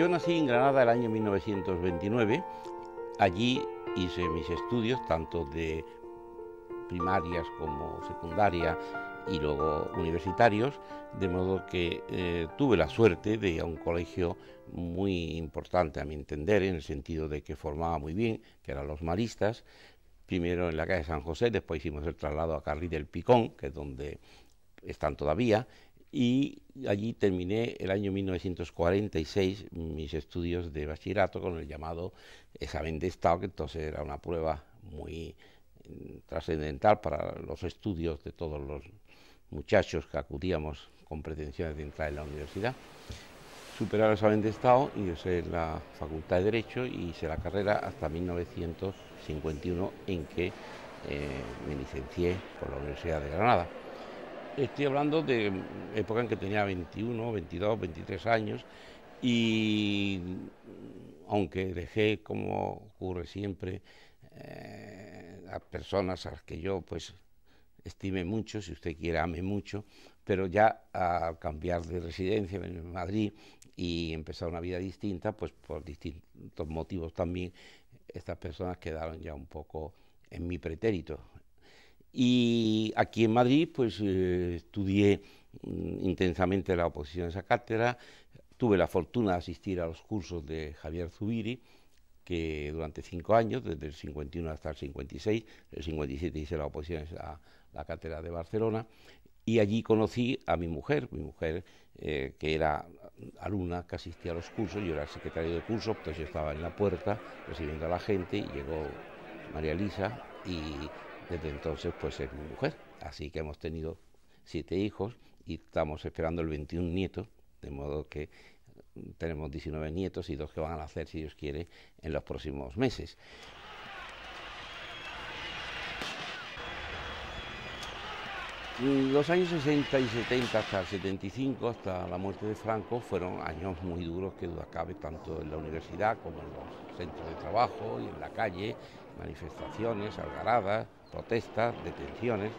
Yo nací en Granada el año 1929. Allí hice mis estudios, tanto de primarias como secundaria y luego universitarios, de modo que tuve la suerte de ir a un colegio muy importante a mi entender, en el sentido de que formaba muy bien, que eran los maristas, primero en la calle San José, después hicimos el traslado a Carril del Picón, que es donde están todavía, y allí terminé el año 1946 mis estudios de bachillerato con el llamado examen de Estado, que entonces era una prueba muy trascendental para los estudios de todos los muchachos que acudíamos con pretensiones de entrar en la universidad. Superé el examen de Estado, ingresé en la Facultad de Derecho y hice la carrera hasta 1951, en que me licencié por la Universidad de Granada. Estoy hablando de época en que tenía 21, 22, 23 años y aunque dejé, como ocurre siempre, a personas a las que yo pues estime mucho, si usted quiere ame mucho, pero ya al cambiar de residencia en Madrid y empezar una vida distinta, pues por distintos motivos también, estas personas quedaron ya un poco en mi pretérito. Y aquí en Madrid pues estudié intensamente la oposición a esa cátedra, tuve la fortuna de asistir a los cursos de Javier Zubiri, que durante 5 años, desde el 51 hasta el 56, el 57 hice la oposición a la cátedra de Barcelona, y allí conocí a mi mujer que era alumna, que asistía a los cursos, yo era el secretario de curso, entonces yo estaba en la puerta recibiendo a la gente y llegó María Elisa y desde entonces pues es mi mujer. Así que hemos tenido 7 hijos y estamos esperando el 21 nietos, de modo que tenemos 19 nietos y 2 que van a nacer, si Dios quiere, en los próximos meses. Los años 60 y 70 hasta el 75, hasta la muerte de Franco, fueron años muy duros, que duda cabe, tanto en la universidad como en los centros de trabajo y en la calle, manifestaciones, algaradas, protestas, detenciones,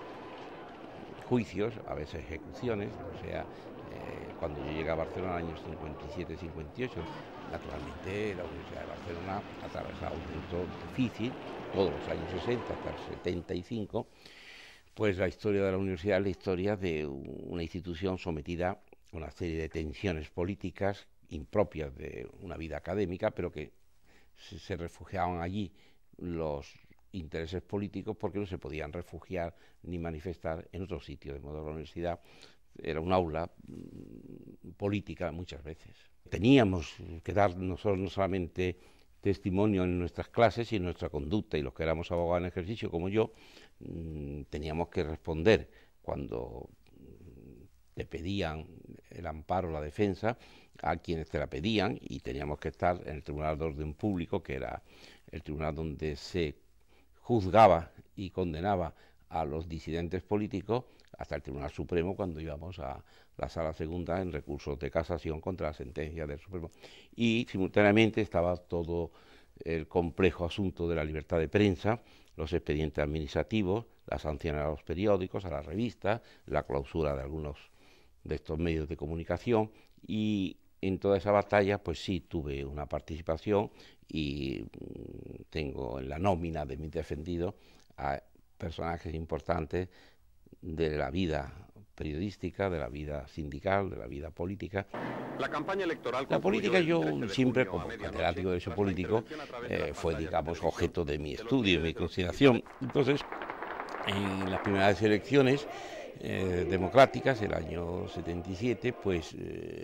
juicios, a veces ejecuciones. O sea, cuando yo llegué a Barcelona en los años 57-58, naturalmente la Universidad de Barcelona atravesaba un momento difícil, todos los años 60 hasta el 75, pues la historia de la universidad es la historia de una institución sometida a una serie de tensiones políticas impropias de una vida académica, pero que se refugiaban allí los intereses políticos porque no se podían refugiar ni manifestar en otro sitio, de modo que la universidad era un aula política muchas veces. Teníamos que dar nosotros no solamente testimonio en nuestras clases y en nuestra conducta, y los que éramos abogados en ejercicio como yo, teníamos que responder cuando te pedían el amparo, la defensa, a quienes te la pedían, y teníamos que estar en el Tribunal de Orden Público, que era el tribunal donde se juzgaba y condenaba a los disidentes políticos, hasta el Tribunal Supremo cuando íbamos a la Sala Segunda en recursos de casación contra la sentencia del Supremo. Y simultáneamente estaba todo el complejo asunto de la libertad de prensa, los expedientes administrativos, las sanciones a los periódicos, a las revistas, la clausura de algunos de estos medios de comunicación, y en toda esa batalla pues sí tuve una participación y tengo en la nómina de mis defendidos a personajes importantes de la vida periodística, de la vida sindical, de la vida política. La campaña electoral. La política, yo siempre, como catedrático de derecho político, fue, digamos, objeto de mi estudio y mi consideración. Entonces, en las primeras elecciones democráticas, el año 77, pues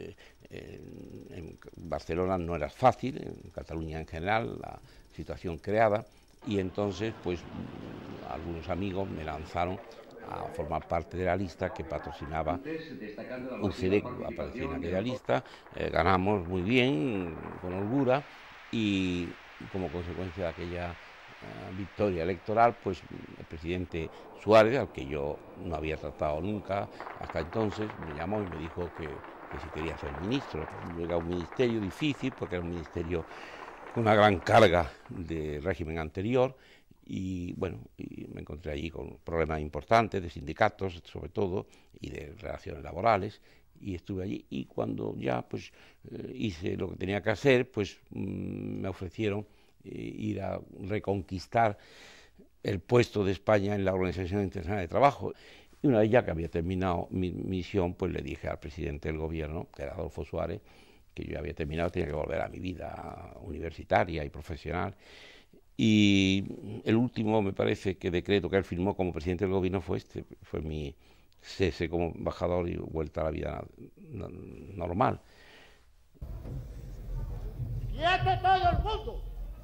en Barcelona no era fácil, en Cataluña en general, la situación creada, y entonces, pues algunos amigos me lanzaron a formar parte de la lista que patrocinaba UCD. Aparecí en aquella lista, ganamos muy bien, con holgura, y como consecuencia de aquella victoria electoral, pues el presidente Suárez, al que yo no había tratado nunca hasta entonces, me llamó y me dijo que si quería ser ministro. Era un ministerio difícil porque era un ministerio con una gran carga de régimen anterior, y bueno, y me encontré allí con problemas importantes de sindicatos sobre todo y de relaciones laborales, y estuve allí. Y cuando ya pues hice lo que tenía que hacer, pues me ofrecieron ir a reconquistar el puesto de España en la Organización Internacional de Trabajo. Y una vez ya que había terminado mi misión, pues le dije al presidente del gobierno, que era Adolfo Suárez, que yo había terminado, tenía que volver a mi vida universitaria y profesional. Y el último, me parece, que decreto que él firmó como presidente del gobierno fue este, fue mi cese como embajador y vuelta a la vida normal. ¡Quieto todo el mundo!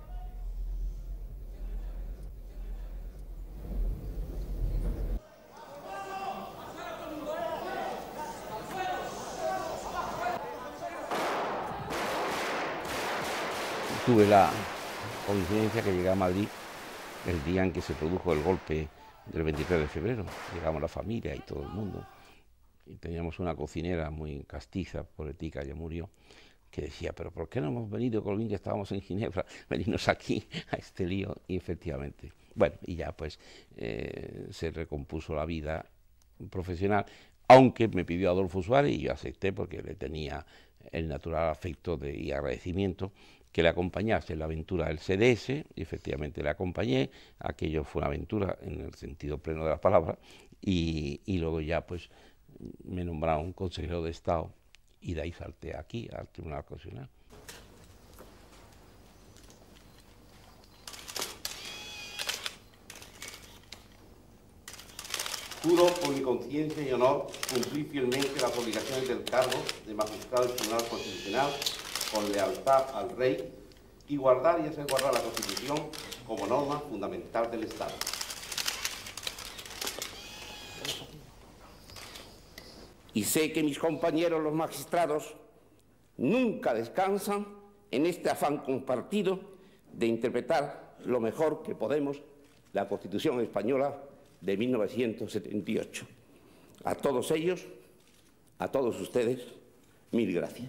Tuve la coincidencia que llegué a Madrid el día en que se produjo el golpe del 23 de febrero. Llegamos la familia y todo el mundo. Y teníamos una cocinera muy castiza, pobretica, ya murió, que decía, pero ¿por qué no hemos venido con el que estábamos en Ginebra, venirnos aquí a este lío? Y efectivamente, bueno, y ya pues se recompuso la vida profesional, aunque me pidió Adolfo Suárez y yo acepté porque le tenía el natural afecto y agradecimiento que le acompañase en la aventura del CDS, y efectivamente le acompañé. Aquello fue una aventura en el sentido pleno de la palabra, y luego ya pues me nombraron consejero de Estado y de ahí salté aquí al Tribunal Constitucional. Juro por mi conciencia y honor cumplir fielmente las obligaciones del cargo de magistrado del Tribunal Constitucional con lealtad al Rey y guardar y hacer guardar la Constitución como norma fundamental del Estado. Y sé que mis compañeros los magistrados nunca descansan en este afán compartido de interpretar lo mejor que podemos la Constitución española de 1978. A todos ellos, a todos ustedes, mil gracias.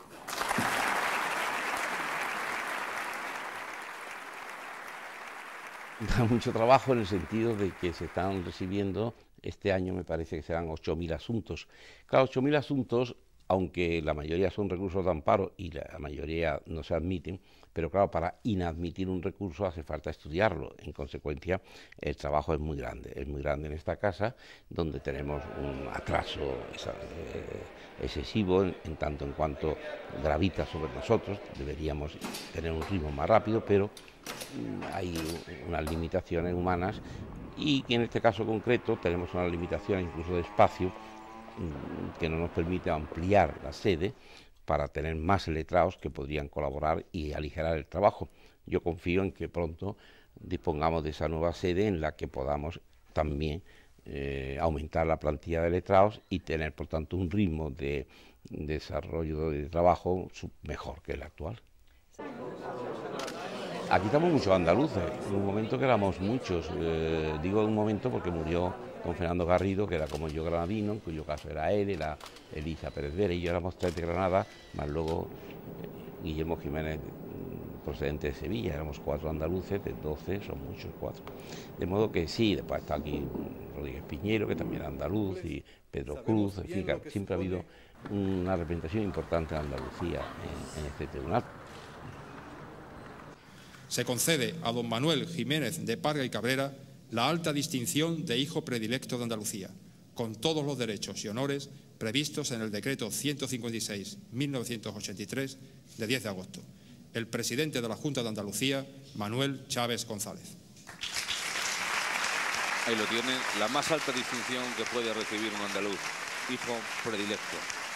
Da mucho trabajo en el sentido de que se están recibiendo, este año me parece que serán 8.000 asuntos. Claro, 8.000 asuntos, aunque la mayoría son recursos de amparo y la mayoría no se admiten, pero claro, para inadmitir un recurso hace falta estudiarlo. En consecuencia, el trabajo es muy grande en esta casa, donde tenemos un atraso excesivo en tanto en cuanto gravita sobre nosotros. Deberíamos tener un ritmo más rápido, pero hay unas limitaciones humanas y que en este caso concreto tenemos una limitación incluso de espacio que no nos permite ampliar la sede para tener más letrados que podrían colaborar y aligerar el trabajo. Yo confío en que pronto dispongamos de esa nueva sede en la que podamos también aumentar la plantilla de letrados y tener por tanto un ritmo de desarrollo de trabajo mejor que el actual. Aquí estamos muchos andaluces, en un momento que éramos muchos, digo en un momento porque murió don Fernando Garrido, que era como yo granadino, en cuyo caso era él, era Elisa Pérez Vera, y yo éramos 3 de Granada, más luego Guillermo Jiménez, procedente de Sevilla, éramos 4 andaluces, de 12 son muchos 4. De modo que sí, después está aquí Rodríguez Piñero, que también era andaluz, y Pedro Cruz, en fin, que siempre ha habido una representación importante de Andalucía en este tribunal. Se concede a don Manuel Jiménez de Parga y Cabrera la alta distinción de hijo predilecto de Andalucía, con todos los derechos y honores previstos en el decreto 156/1983 de 10 de agosto. El presidente de la Junta de Andalucía, Manuel Chávez González. Ahí lo tiene, la más alta distinción que puede recibir un andaluz, hijo predilecto.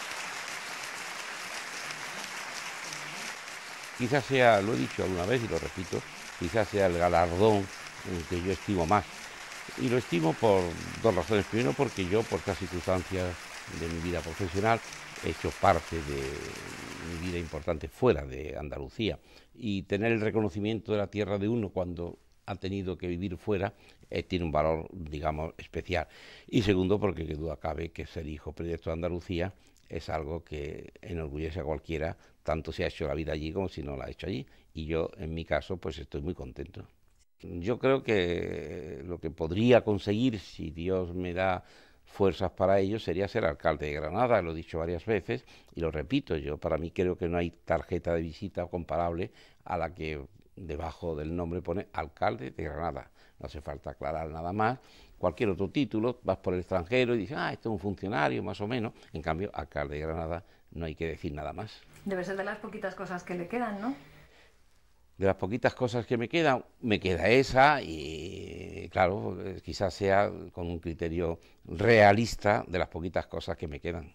Quizás sea, lo he dicho alguna vez y lo repito, quizás sea el galardón que yo estimo más. Y lo estimo por 2 razones. Primero, porque yo, por estas circunstancias de mi vida profesional, he hecho parte de mi vida importante fuera de Andalucía. Y tener el reconocimiento de la tierra de uno cuando ha tenido que vivir fuera tiene un valor, digamos, especial. Y segundo, porque qué duda cabe que ser hijo predilecto de Andalucía es algo que enorgullece a cualquiera, tanto si ha hecho la vida allí como si no la ha hecho allí. Y yo, en mi caso, pues estoy muy contento. Yo creo que lo que podría conseguir, si Dios me da fuerzas para ello sería ser alcalde de Granada, lo he dicho varias veces y lo repito, yo para mí creo que no hay tarjeta de visita comparable a la que debajo del nombre pone alcalde de Granada. No hace falta aclarar nada más. Cualquier otro título, vas por el extranjero y dices, esto es un funcionario, más o menos. En cambio, alcalde de Granada no hay que decir nada más. Debe ser de las poquitas cosas que le quedan, ¿no? De las poquitas cosas que me queda esa y, claro, quizás sea con un criterio realista de las poquitas cosas que me quedan.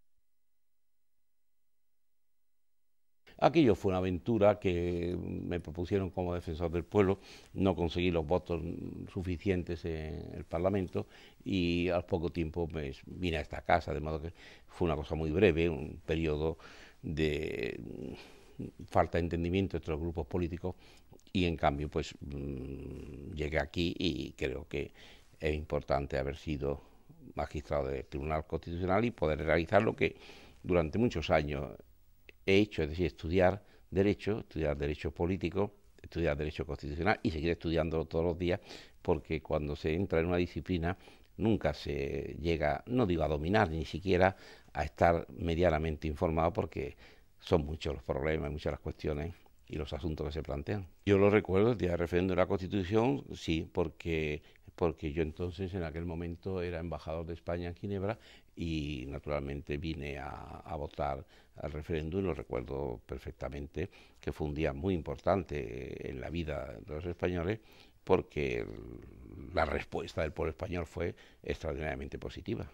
Aquello fue una aventura que me propusieron como defensor del pueblo, no conseguí los votos suficientes en el Parlamento y al poco tiempo pues, vine a esta casa, de modo que fue una cosa muy breve, un periodo de falta de entendimiento entre los grupos políticos y en cambio pues llegué aquí y creo que es importante haber sido magistrado del Tribunal Constitucional y poder realizar lo que durante muchos años he hecho, es decir, estudiar derecho político, estudiar derecho constitucional y seguir estudiándolo todos los días, porque cuando se entra en una disciplina nunca se llega, no digo a dominar, ni siquiera a estar medianamente informado, porque son muchos los problemas, muchas las cuestiones y los asuntos que se plantean. Yo lo recuerdo, el día del referéndum de la Constitución, sí, porque yo entonces en aquel momento era embajador de España en Ginebra y naturalmente vine a votar al referéndum y lo recuerdo perfectamente, que fue un día muy importante en la vida de los españoles porque la respuesta del pueblo español fue extraordinariamente positiva.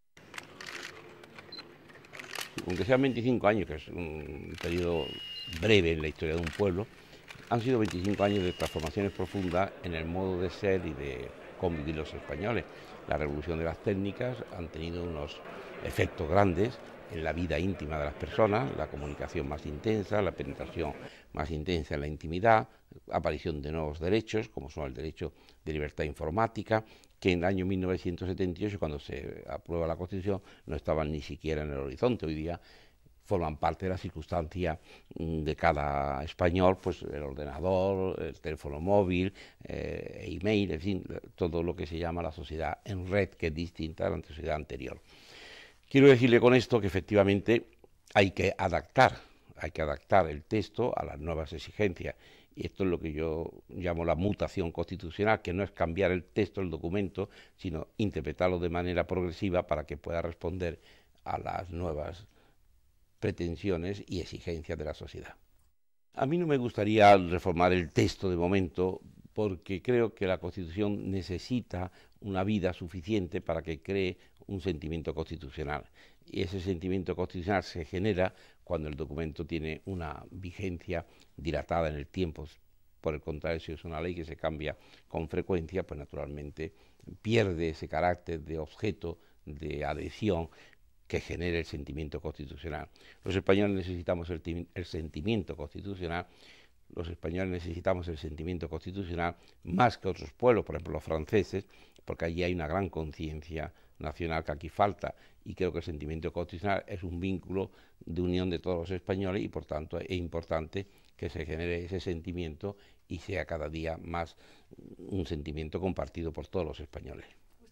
Aunque sean 25 años, que es un periodo breve en la historia de un pueblo, han sido 25 años de transformaciones profundas en el modo de ser y de convivir los españoles. La revolución de las técnicas han tenido unos efectos grandes en la vida íntima de las personas, la comunicación más intensa, la penetración más intensa en la intimidad, aparición de nuevos derechos, como son el derecho de libertad informática, que en el año 1978, cuando se aprueba la Constitución, no estaban ni siquiera en el horizonte. Hoy día forman parte de la circunstancia de cada español, pues el ordenador, el teléfono móvil, email, en fin, todo lo que se llama la sociedad en red, que es distinta a la sociedad anterior. Quiero decirle con esto que efectivamente hay que adaptar el texto a las nuevas exigencias. Y esto es lo que yo llamo la mutación constitucional, que no es cambiar el texto, el documento, sino interpretarlo de manera progresiva para que pueda responder a las nuevas pretensiones y exigencias de la sociedad. A mí no me gustaría reformar el texto de momento, porque creo que la Constitución necesita una vida suficiente para que cree un sentimiento constitucional. Y ese sentimiento constitucional se genera cuando el documento tiene una vigencia dilatada en el tiempo. Por el contrario, si es una ley que se cambia con frecuencia, pues naturalmente pierde ese carácter de objeto de adhesión que genere el sentimiento constitucional. Los españoles necesitamos el sentimiento constitucional. Los españoles necesitamos el sentimiento constitucional más que otros pueblos, por ejemplo los franceses, porque allí hay una gran conciencia nacional que aquí falta, y creo que el sentimiento constitucional es un vínculo de unión de todos los españoles y por tanto es importante que se genere ese sentimiento y sea cada día más un sentimiento compartido por todos los españoles.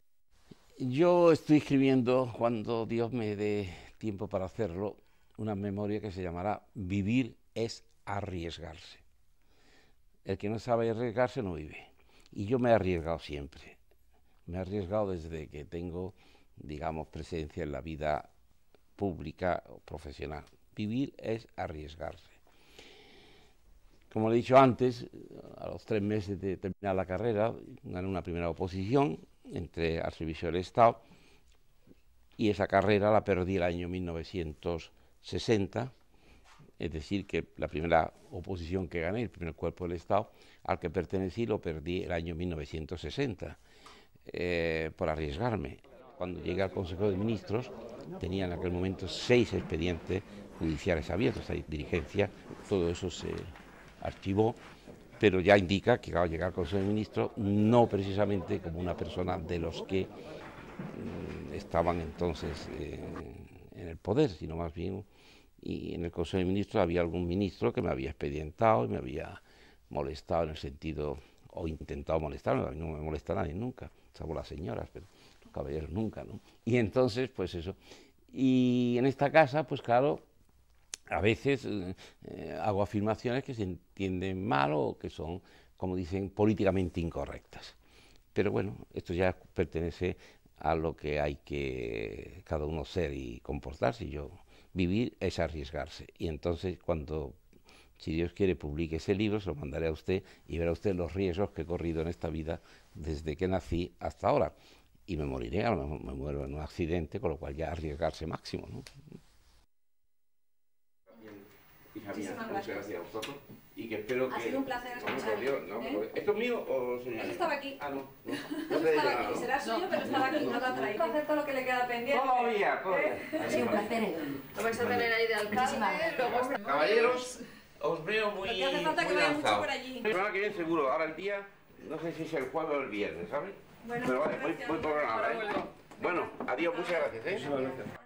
Yo estoy escribiendo, cuando Dios me dé tiempo para hacerlo, una memoria que se llamará Vivir es arriesgarse. El que no sabe arriesgarse no vive. Y yo me he arriesgado siempre. Me he arriesgado desde que tengo, digamos, presencia en la vida pública o profesional. Vivir es arriesgarse. Como le he dicho antes, a los 3 meses de terminar la carrera, gané una primera oposición, entré al servicio del Estado y esa carrera la perdí el año 1960, es decir, que la primera oposición que gané, el primer cuerpo del Estado al que pertenecí, lo perdí el año 1960, por arriesgarme. Cuando llegué al Consejo de Ministros, tenía en aquel momento 6 expedientes judiciales abiertos, hay diligencia, todo eso se archivó, pero ya indica que al llegar al Consejo de Ministros, no precisamente como una persona de los que estaban entonces en el poder, sino más bien, y en el Consejo de Ministros había algún ministro que me había expedientado y me había molestado en el sentido, o intentado molestarme, no me molesta nadie nunca, salvo las señoras, pero caballeros nunca, ¿no? Y entonces, pues eso. Y en esta casa, pues claro, a veces hago afirmaciones que se entienden mal o que son, como dicen, políticamente incorrectas. Pero bueno, esto ya pertenece a lo que hay que cada uno ser y comportarse. Vivir es arriesgarse. Y entonces, cuando, si Dios quiere, publique ese libro, se lo mandaré a usted y verá usted los riesgos que he corrido en esta vida desde que nací hasta ahora. Y me moriré, a lo mejor me muero en un accidente, con lo cual ya arriesgarse máximo, ¿no? Muchísimas gracias a vosotros. Y que espero que... Ha sido un placer escuchar. ¿Esto es mío o señor? Él estaba aquí. Ah, no. Estaba aquí. Será suyo, pero estaba aquí. No lo ha traído. Hacer todo lo que le queda pendiente. Todavía. Ha sido un placer. Lo vais a tener ahí de alcalde. Luego Caballeros, os veo muy... Lo que hace falta que vaya mucho por allí. La semana que viene seguro. Ahora el día, no sé si es el jueves o el viernes, ¿sabes? Bueno, pero vale, gracias. voy por nada, ¿eh? Bueno, adiós, muchas gracias, ¿eh? Muchas gracias.